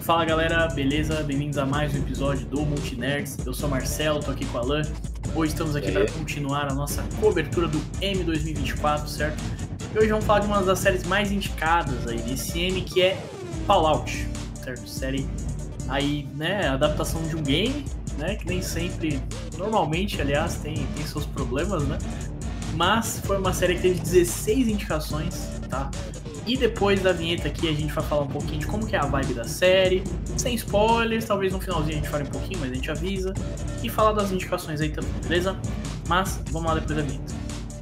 Fala galera, beleza? Bem-vindos a mais um episódio do Multinerds. Eu sou o Marcelo, tô aqui com o Alan. Hoje estamos aqui para continuar a nossa cobertura do M 2024, certo? E hoje vamos falar de uma das séries mais indicadas aí desse M, que é Fallout, certo? Série aí, né, adaptação de um game, né, que nem sempre, normalmente, aliás, tem seus problemas, né? Mas foi uma série que teve 16 indicações, tá? E depois da vinheta aqui a gente vai falar um pouquinho de como que é a vibe da série, sem spoilers, talvez no finalzinho a gente fale um pouquinho, mas a gente avisa, e falar das indicações aí também, beleza? Mas vamos lá depois da vinheta.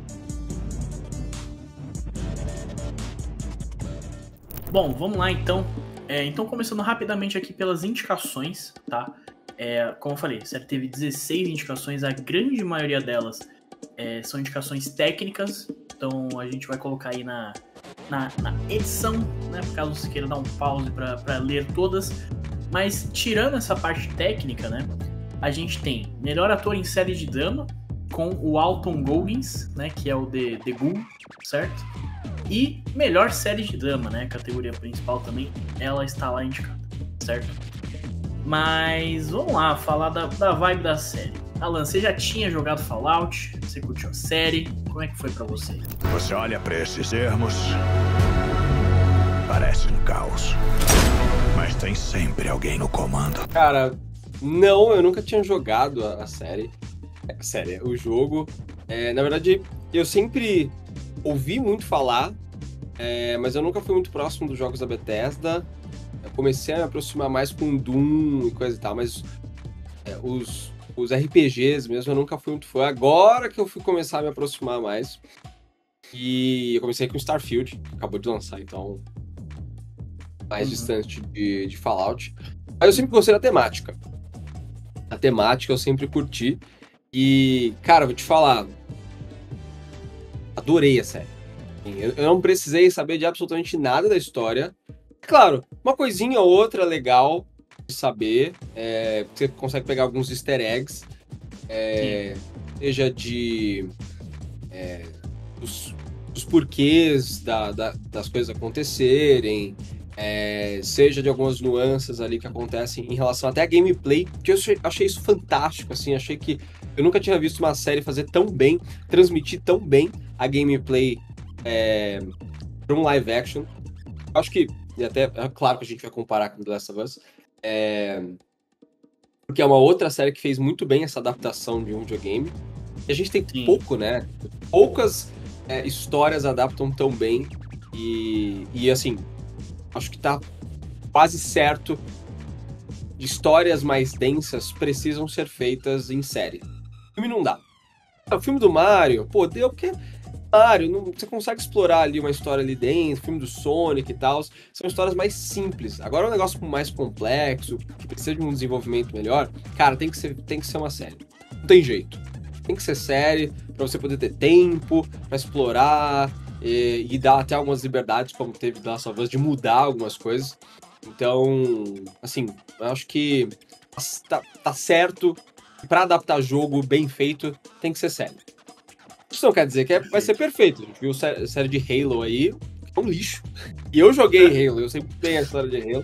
Bom, vamos lá então. Então começando rapidamente aqui pelas indicações, tá? Como eu falei, a série teve 16 indicações, a grande maioria delas são indicações técnicas, então a gente vai colocar aí na edição, né, por caso você queira dar um pause para ler todas, mas tirando essa parte técnica, né, a gente tem melhor ator em série de drama com o Alton Goggins, né, que é o The Ghoul, certo? E melhor série de drama, né, categoria principal também, ela está lá indicada, certo? Mas vamos lá, falar da vibe da série. Alan, você já tinha jogado Fallout? Você curtiu a série? Como é que foi pra você? Você olha pra esses ermos, parece um caos, mas tem sempre alguém no comando. Cara, não, eu nunca tinha jogado a série. O jogo. Na verdade, eu sempre ouvi muito falar, mas eu nunca fui muito próximo dos jogos da Bethesda. Eu comecei a me aproximar mais com Doom e coisa e tal, mas os RPGs mesmo eu nunca fui muito fã. Agora que eu fui começar a me aproximar mais. E eu comecei com Starfield, que acabou de lançar, então mais distante de Fallout. Mas eu sempre gostei da temática. A temática eu sempre curti. E, cara, vou te falar, adorei a série. Eu não precisei saber de absolutamente nada da história. Claro, uma coisinha ou outra legal de saber. Você consegue pegar alguns easter eggs. Seja dos porquês das coisas acontecerem. Seja de algumas nuances ali que acontecem em relação até a gameplay, que eu achei isso fantástico, assim, achei que eu nunca tinha visto uma série fazer tão bem, transmitir tão bem a gameplay para um live action. Acho que, e até, é claro que a gente vai comparar com The Last of Us, porque é uma outra série que fez muito bem essa adaptação de um videogame, e a gente tem pouco, né? Poucas histórias adaptam tão bem, e assim, acho que tá quase certo de histórias mais densas precisam ser feitas em série. O filme não dá. O filme do Mario, deu porque Mario, você consegue explorar ali uma história ali dentro, filme do Sonic e tal, são histórias mais simples. Agora um negócio mais complexo, que precisa de um desenvolvimento melhor, cara, tem que ser uma série. Não tem jeito. Tem que ser série pra você poder ter tempo pra explorar e dar até algumas liberdades, como teve The Last of Us, de mudar algumas coisas. Então, assim, eu acho que tá certo. Pra adaptar jogo bem feito, tem que ser série. Isso não quer dizer que vai ser perfeito. A gente viu série de Halo aí, é um lixo. E eu joguei Halo, eu sempre tenho a história de Halo.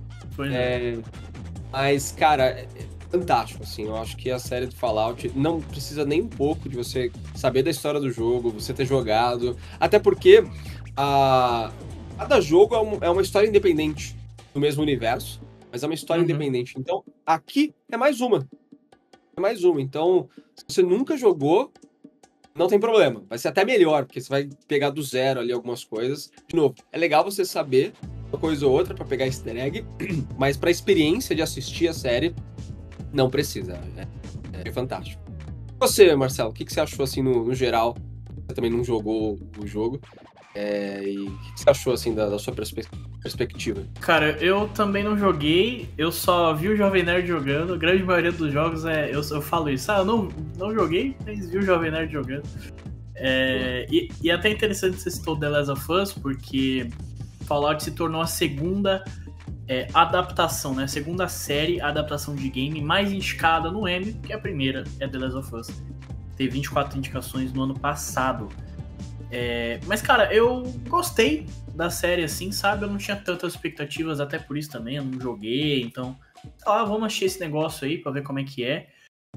Mas, cara, é fantástico, assim. Eu acho que a série do Fallout não precisa nem um pouco de você saber da história do jogo, você ter jogado. Até porque cada jogo é uma história independente do mesmo universo, mas é uma história independente. Então, aqui é mais uma. Então, se você nunca jogou, não tem problema. Vai ser até melhor, porque você vai pegar do zero ali algumas coisas. De novo, é legal você saber uma coisa ou outra pra pegar easter egg, mas pra experiência de assistir a série, não precisa. É fantástico. E você, Marcelo, o que você achou, assim, no geral? Você também não jogou o jogo. E o que você achou, assim, da sua perspectiva? Cara, eu também não joguei, eu só vi o Jovem Nerd jogando. A grande maioria dos jogos eu falo isso. Eu não joguei, mas vi o Jovem Nerd jogando. E até interessante você citou The Last of Us, porque Fallout se tornou a segunda adaptação, né? A segunda série, adaptação de game mais indicada no Emmy, que a primeira é The Last of Us. Teve 24 indicações no ano passado. Mas, cara, eu gostei da série, assim, sabe? Eu não tinha tantas expectativas, até por isso também, eu não joguei, então... vamos assistir esse negócio aí pra ver como é que é.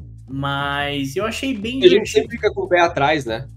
Mas eu achei bem divertido. A gente divertido. sempre fica com o pé atrás, né?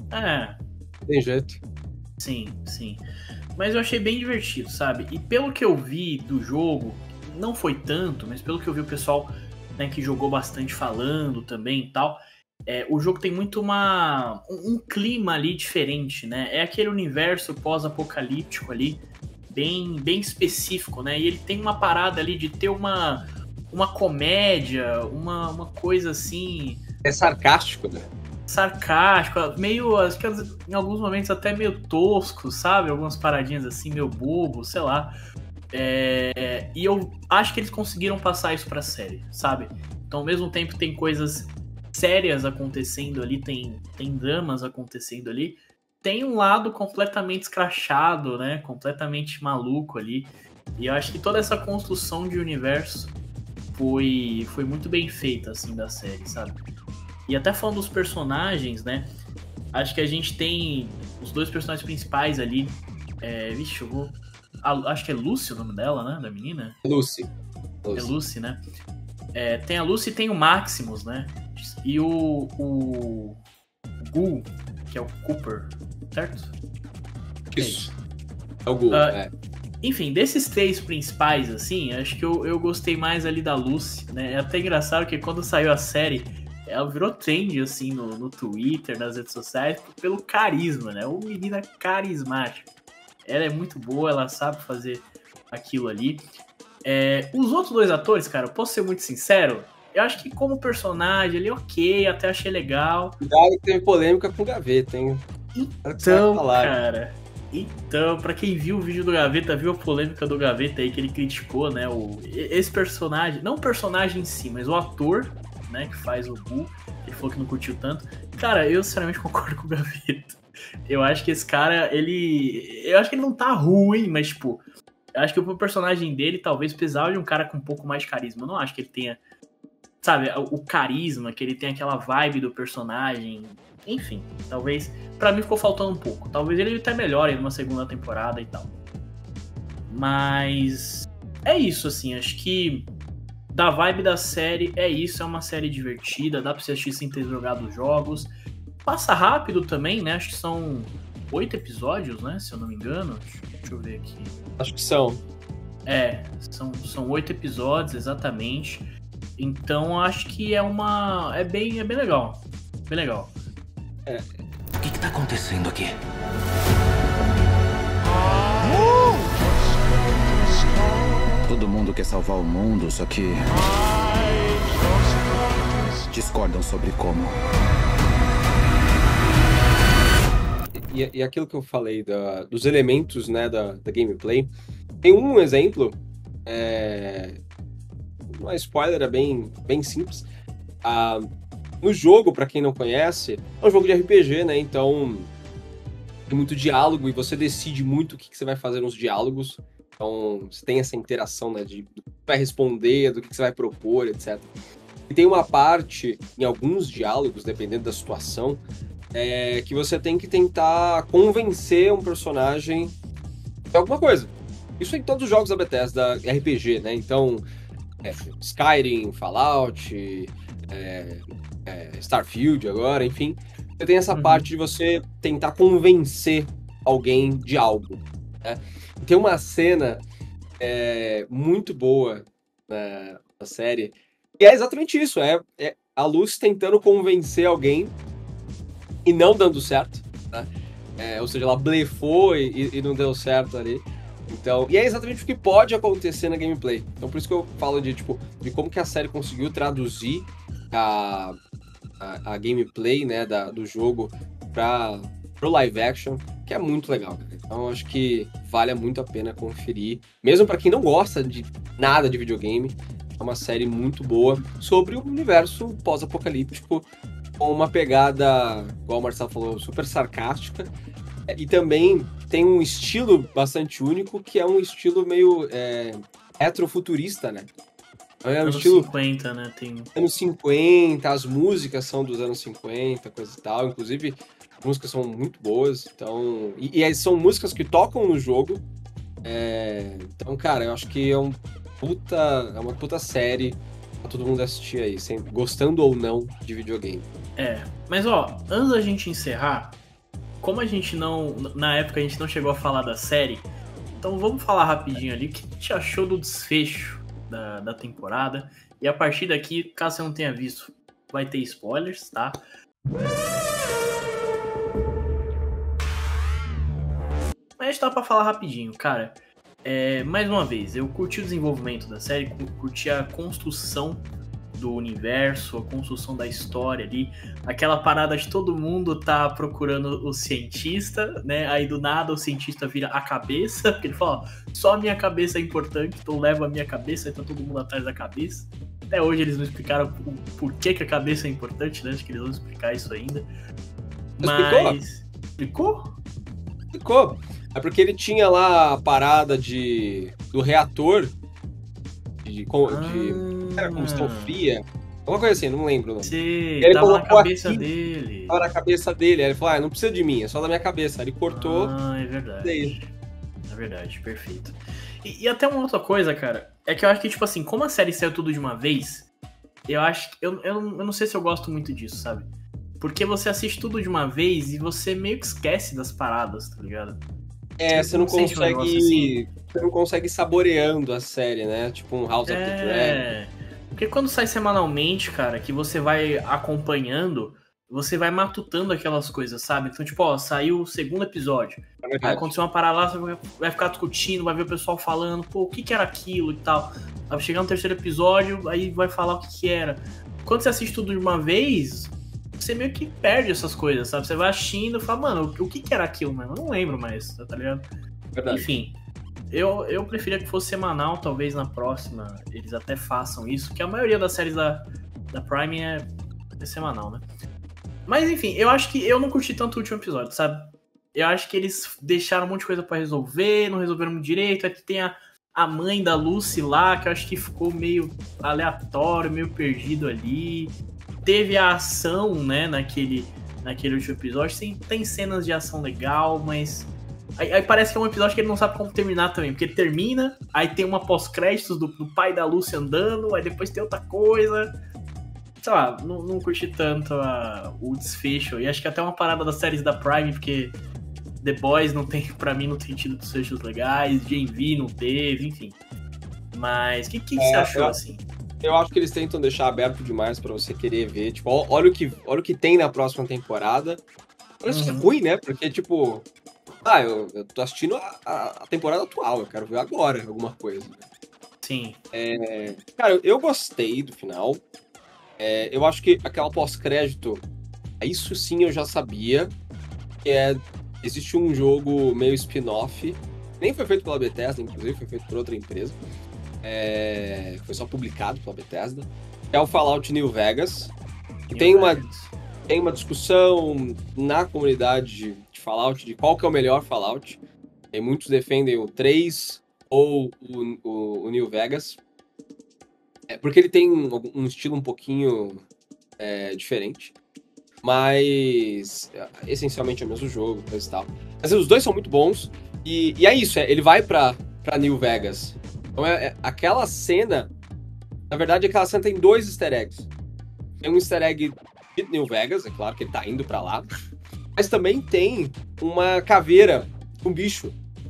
Tem jeito. Sim. Mas eu achei bem divertido, sabe? E pelo que eu vi do jogo, não foi tanto, mas pelo que eu vi o pessoal, né, que jogou bastante falando também e tal, o jogo tem muito um clima ali diferente, né? É aquele universo pós-apocalíptico ali, bem específico, né? E ele tem uma parada ali de ter uma comédia, uma coisa assim... É sarcástico, né? Sarcástico, meio, acho que em alguns momentos até meio tosco, sabe? Algumas paradinhas assim, meio bobo, sei lá. E eu acho que eles conseguiram passar isso pra série, sabe? Então, ao mesmo tempo, tem coisas sérias acontecendo ali, tem dramas acontecendo ali. Tem um lado completamente escrachado, né? Completamente maluco ali. E eu acho que toda essa construção de universo foi muito bem feita, assim, da série, sabe? E até falando dos personagens, né? Acho que a gente tem os dois personagens principais ali. Eu vou... acho que é Lucy o nome dela, né? Da menina? Lucy. É Lucy, né? Tem a Lucy e tem o Maximus, né? E o Gu, que é o Cooper, certo? Isso. É o Gu, Enfim, desses três principais, assim, acho que eu gostei mais ali da Lucy, né? É até engraçado que quando saiu a série, ela virou trend, assim, no Twitter, nas redes sociais, pelo carisma, né? Uma menina carismática. Ela é muito boa, ela sabe fazer aquilo ali. Os outros dois atores, cara, eu posso ser muito sincero, eu acho que como personagem ele ok, até achei legal. Cuidado que teve polêmica com o Gaveta, hein? Então, cara... Então, pra quem viu o vídeo do Gaveta, viu a polêmica do Gaveta aí, que ele criticou, né, esse personagem, não o personagem em si, mas o ator, né, que faz o Gu, ele falou que não curtiu tanto. Cara, eu sinceramente concordo com o Gaveta. Eu acho que esse cara, eu acho que ele não tá ruim, mas, tipo, eu acho que o personagem dele talvez precisava de um cara com um pouco mais de carisma. Eu não acho que ele tenha, sabe, o carisma, que ele tenha aquela vibe do personagem. Enfim, talvez... Pra mim ficou faltando um pouco. Talvez ele até melhore numa segunda temporada e tal. Mas... é isso, assim. Acho que da vibe da série é isso. É uma série divertida. Dá pra você assistir sem ter jogado os jogos. Passa rápido também, né? Acho que são 8 episódios, né? Se eu não me engano. Deixa eu ver aqui. Acho que são. São 8 episódios, exatamente. Então acho que é bem legal. Bem legal. O que tá acontecendo aqui? Todo mundo quer salvar o mundo, só que discordam sobre como. E aquilo que eu falei dos elementos, né, da gameplay, tem um exemplo, não é spoiler, é bem simples. No jogo, pra quem não conhece, é um jogo de RPG, né? Então tem muito diálogo e você decide muito o que você vai fazer nos diálogos. Então você tem essa interação, né? Do que vai responder, do que você vai propor, etc. E tem uma parte, em alguns diálogos, dependendo da situação, que você tem que tentar convencer um personagem de alguma coisa. Isso em todos os jogos da Bethesda, RPG, né? Então, Skyrim, Fallout... Starfield agora, enfim. Você tem essa parte de você tentar convencer alguém de algo, né? Tem uma cena muito boa na série, e é exatamente isso, a Lucy tentando convencer alguém e não dando certo, né? Ou seja, ela blefou e não deu certo ali. Então, e é exatamente o que pode acontecer na gameplay. Então por isso que eu falo de como que a série conseguiu traduzir a gameplay, né, do jogo pro live action, que é muito legal, cara. Então acho que vale muito a pena conferir, mesmo para quem não gosta de nada de videogame. É uma série muito boa sobre o universo pós-apocalíptico, com uma pegada, igual o Marcelo falou, super sarcástica, e também tem um estilo bastante único, que é um estilo meio retrofuturista, né? Anos 50, né? Anos 50, as músicas são dos anos 50, coisa e tal. Inclusive, As músicas são muito boas, então... E são músicas que tocam no jogo. Então, cara, eu acho que é uma puta série pra todo mundo assistir aí, gostando ou não de videogame. Mas ó, antes da gente encerrar, como a gente não... Na época a gente não chegou a falar da série, então vamos falar rapidinho ali o que a gente achou do desfecho da temporada. E a partir daqui, caso você não tenha visto, vai ter spoilers, tá? Mas tá pra falar rapidinho, cara. Mais uma vez, eu curti o desenvolvimento da série, curti a construção do universo, a construção da história ali, aquela parada de todo mundo tá procurando o cientista, né? Aí do nada o cientista vira a cabeça, porque ele fala, ó, só a minha cabeça é importante, então leva a minha cabeça, aí tá todo mundo atrás da cabeça. Até hoje eles não explicaram o porquê que a cabeça é importante, né? Acho que eles vão explicar isso ainda. Mas... Explicou? Explicou. É porque ele tinha lá a parada do reator era combustão fria, alguma coisa assim, não lembro. Sim, ele tava na cabeça dele. Tava na cabeça dele, aí ele falou, não precisa de mim, é só da minha cabeça. Aí ele cortou. É verdade. É verdade, perfeito. E até uma outra coisa, cara, é que eu acho que, tipo assim, como a série saiu tudo de uma vez, eu acho que, eu não sei se eu gosto muito disso, sabe? Porque você assiste tudo de uma vez e você meio que esquece das paradas, tá ligado? Você não consegue... Assim. Você não consegue ir saboreando a série, né? Tipo um House of the Dragon. Porque quando sai semanalmente, cara, que você vai acompanhando, você vai matutando aquelas coisas, sabe? Então, tipo, ó, saiu o segundo episódio. Aí aconteceu uma parada lá, você vai ficar discutindo, vai ver o pessoal falando, pô, o que era aquilo e tal. Vai chegar no terceiro episódio, aí vai falar o que era. Quando você assiste tudo de uma vez, você meio que perde essas coisas, sabe? Você vai assistindo e fala, mano, o que era aquilo, mano? Eu não lembro mais, tá ligado? Verdade. Enfim, eu preferia que fosse semanal, talvez na próxima eles até façam isso, que a maioria das séries da Prime é semanal, né? Mas enfim, eu acho que eu não curti tanto o último episódio, sabe? Eu acho que eles deixaram um monte de coisa pra resolver, não resolveram direito, aí tem a mãe da Lucy lá, que eu acho que ficou meio aleatório, meio perdido ali. Teve a ação, né, naquele último episódio. Tem cenas de ação legal, mas... Aí parece que é um episódio que ele não sabe como terminar também. Porque ele termina, aí tem uma pós-créditos do pai da Lucy andando, aí depois tem outra coisa. Sei lá, não curti tanto o desfecho. E acho que até uma parada das séries da Prime, porque The Boys pra mim não tem tido desfechos legais, Gen V não teve, enfim. Mas o que você achou, assim? Eu acho que eles tentam deixar aberto demais pra você querer ver. Tipo, olha o que tem na próxima temporada. Parece que é ruim, né? Porque, tipo... eu tô assistindo a temporada atual. Eu quero ver agora alguma coisa. Sim. Cara, eu gostei do final. Eu acho que aquela pós-crédito... Isso sim eu já sabia. Que existe um jogo meio spin-off. Nem foi feito pela Bethesda, inclusive. Foi feito por outra empresa. Foi só publicado pela Bethesda. É o Fallout New Vegas. Tem uma discussão na comunidade de Fallout de qual que é o melhor Fallout. E muitos defendem o 3 ou o New Vegas. Porque ele tem um estilo um pouquinho diferente. Mas essencialmente é o mesmo jogo, coisa e tal. Mas os dois são muito bons. E é isso, ele vai pra New Vegas. Então aquela cena... Na verdade, aquela cena tem 2 easter eggs. Tem um easter egg de New Vegas, é claro que ele tá indo pra lá. Mas também tem uma caveira, um bicho.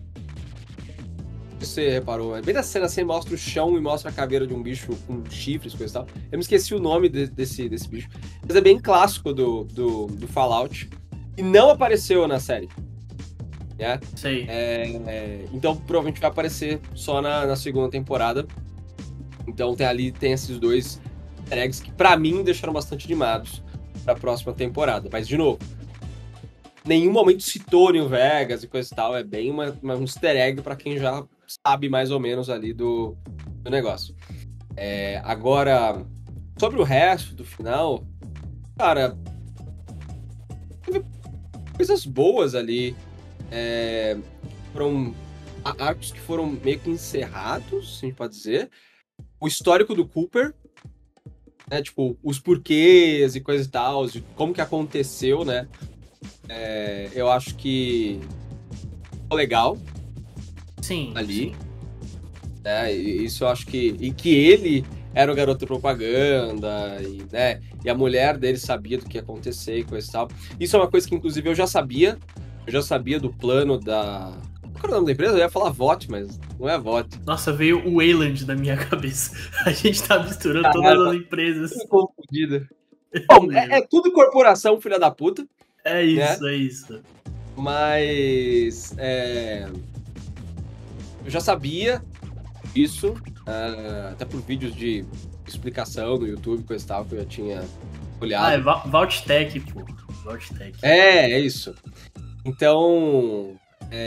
Você reparou, bem da cena assim, mostra o chão e mostra a caveira de um bicho com chifres, coisa e tal. Eu me esqueci o nome desse bicho. Mas é bem clássico do Fallout. E não apareceu na série. Sei. Então provavelmente vai aparecer só na segunda temporada. Então tem esses 2 easter eggs que pra mim deixaram bastante animados pra próxima temporada. Mas de novo, nenhum momento citou New Vegas e coisa e tal. É bem um easter egg pra quem já sabe mais ou menos ali do negócio. Agora, sobre o resto do final, cara, teve coisas boas ali. Foram arcos que foram meio que encerrados, se a gente pode dizer. O histórico do Cooper, né? Tipo, os porquês e coisa e tal, de como que aconteceu, né? Eu acho que ficou legal. Sim. Ali. Sim. Isso eu acho que... E que ele era o garoto propaganda, né? E a mulher dele sabia do que ia acontecer e coisa e tal. Isso é uma coisa que, inclusive, eu já sabia. Eu já sabia do plano da... Qual era o nome da empresa? Eu ia falar VOT, mas não é VOT. Nossa, veio o Wayland na minha cabeça. A gente tá misturando todas as empresas. Tudo confundida. Bom, é tudo corporação, filha da puta. É isso, é isso. Mas... eu já sabia isso, até por vídeos de explicação no YouTube, coisa e tal, que eu já tinha olhado. É Vaulttech, pô. Vaulttech. É isso. Então,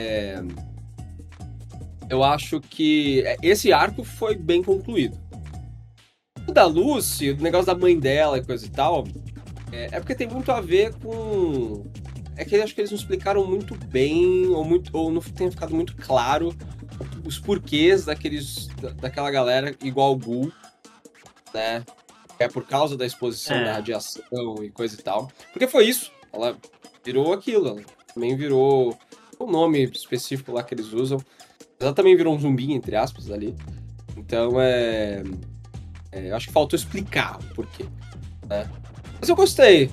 eu acho que esse arco foi bem concluído. O da Lucy, o negócio da mãe dela e coisa e tal, é porque tem muito a ver com... É que eu acho que eles não explicaram muito bem, ou não tem ficado muito claro os porquês daquela galera igual o Ghoul, né? É por causa da exposição da radiação e coisa e tal. Porque foi isso. Ela virou aquilo. Ela também virou o nome específico lá que eles usam. Ela também virou um zumbi, entre aspas, ali. Então, eu acho que faltou explicar o porquê, né? Mas eu gostei.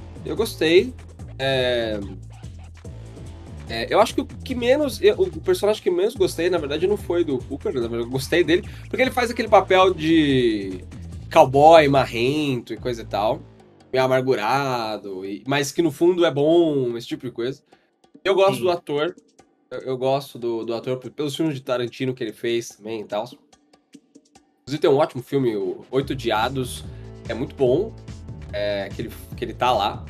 Eu acho que o personagem que menos gostei, na verdade, não foi do Hooker, na verdade, eu gostei dele, porque ele faz aquele papel de cowboy marrento e coisa e tal, meio amargurado, mas que no fundo é bom, esse tipo de coisa. Eu gosto do ator, eu gosto do ator pelos filmes de Tarantino que ele fez também e tal. Inclusive tem um ótimo filme, o Oito Odiados, é muito bom, que ele tá lá.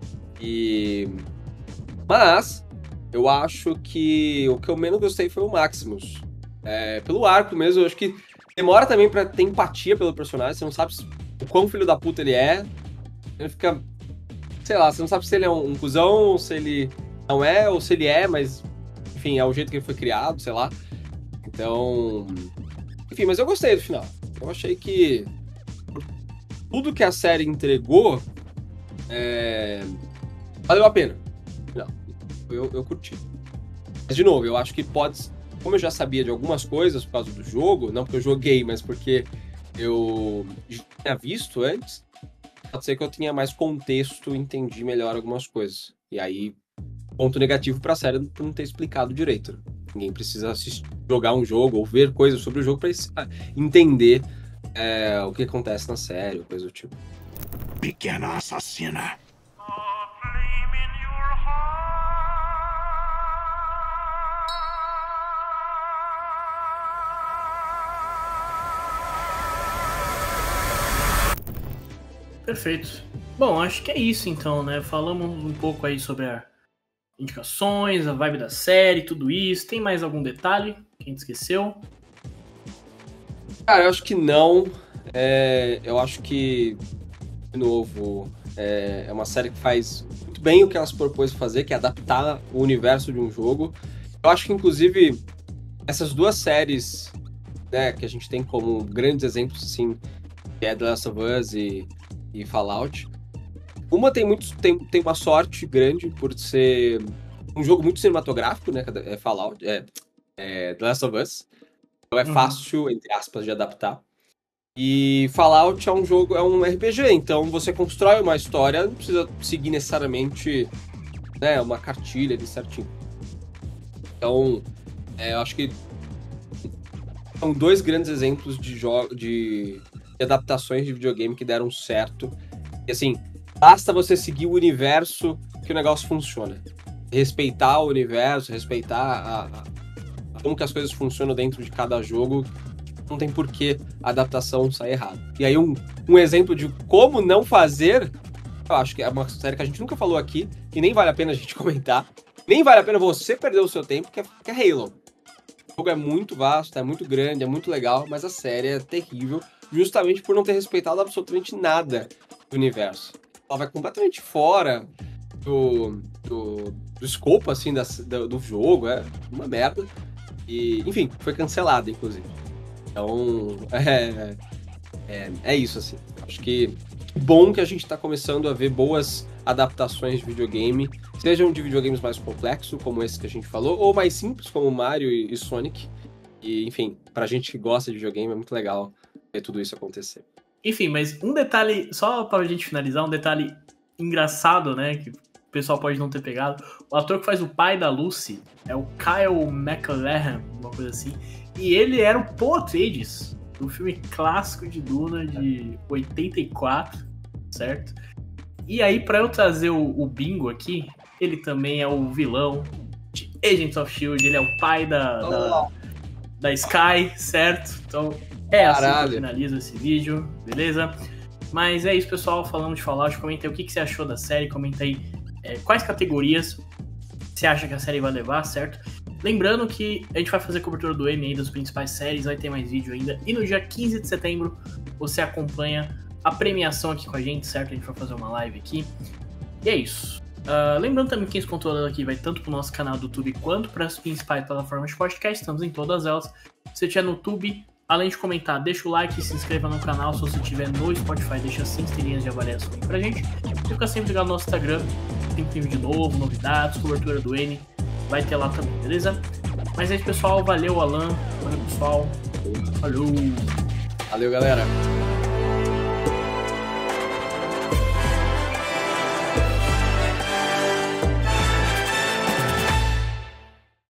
Mas eu acho que o que eu menos gostei foi o Maximus. Pelo arco mesmo, eu acho que demora também pra ter empatia pelo personagem, você não sabe o quão filho da puta ele é. Ele fica... Sei lá, você não sabe se ele é um cuzão, se ele não é, ou se ele é, mas... Enfim, é o jeito que ele foi criado, sei lá. Então... Enfim, mas eu gostei do final. Eu achei que... Tudo que a série entregou... Valeu a pena. Não, eu curti. Mas, de novo, eu acho que pode... Como eu já sabia de algumas coisas por causa do jogo, não porque eu joguei, mas porque eu já tinha visto antes, pode ser que eu tenha mais contexto e entendi melhor algumas coisas. E aí, ponto negativo pra série por não ter explicado direito. Ninguém precisa jogar um jogo ou ver coisas sobre o jogo pra entender o que acontece na série, ou coisa do tipo. Pequena assassina. Perfeito. Bom, acho que é isso então, né? Falamos um pouco aí sobre as indicações, a vibe da série, tudo isso. Tem mais algum detalhe que a gente esqueceu? Cara, eu acho que não. Eu acho que, de novo, é uma série que faz muito bem o que ela se propôs fazer, que é adaptar o universo de um jogo. Eu acho que, inclusive, essas duas séries, né, que a gente tem como grandes exemplos, assim, que é The Last of Us e Fallout. Uma tem uma sorte grande por ser um jogo muito cinematográfico, né? Fallout, The Last of Us. Então é fácil, entre aspas, de adaptar. E Fallout é um RPG, então você constrói uma história, não precisa seguir necessariamente, né, uma cartilha ali certinho. Então, eu acho que são dois grandes exemplos de adaptações de videogame que deram certo. E assim, basta você seguir o universo que o negócio funciona. Respeitar o universo, respeitar como que as coisas funcionam dentro de cada jogo. Não tem por que a adaptação sair errada. E aí um exemplo de como não fazer, eu acho que é uma série que a gente nunca falou aqui, e nem vale a pena a gente comentar, nem vale a pena você perder o seu tempo, que é Halo. O jogo é muito vasto, é muito grande, é muito legal, mas a série é terrível, justamente por não ter respeitado absolutamente nada do universo. Ela vai completamente fora do escopo, assim, do jogo, é uma merda. E, enfim, foi cancelada, inclusive. Então, é isso, assim. Acho que bom que a gente tá começando a ver boas adaptações de videogame, sejam de videogames mais complexos, como esse que a gente falou, ou mais simples, como Mario e Sonic. E, enfim, pra gente que gosta de videogame, é muito legal ver tudo isso acontecer. Enfim, mas um detalhe, só pra gente finalizar, um detalhe engraçado, né, que o pessoal pode não ter pegado. O ator que faz o pai da Lucy é o Kyle MacLachlan, uma coisa assim, e ele era o Paul Atreides, do filme clássico de Duna de 84, certo? E aí, pra eu trazer o Bingo aqui, ele também é o vilão de Agents of S.H.I.E.L.D., ele é o pai da Sky, certo? Então, assim que eu finalizo esse vídeo, beleza? Mas é isso, pessoal, falamos de Fallout, comenta aí o que você achou da série, comenta aí quais categorias você acha que a série vai levar, certo? Lembrando que a gente vai fazer cobertura do Emmy aí das principais séries, vai ter mais vídeo ainda. E no dia 15 de setembro você acompanha a premiação aqui com a gente, certo? A gente vai fazer uma live aqui. E é isso. Lembrando também que esse conteúdo aqui vai tanto pro nosso canal do YouTube quanto para as principais plataformas de podcast. Estamos em todas elas. Se você estiver no YouTube, além de comentar, deixa o like e se inscreva no canal. Se você estiver no Spotify, deixa 5 estrelinhas de avaliação aí pra gente. Fica sempre ligado no nosso Instagram. Sempre tem vídeo novo, novidades, cobertura do N. Vai ter lá também, beleza? Mas é isso, pessoal. Valeu, Alan. Valeu, pessoal. Falou. Valeu, galera.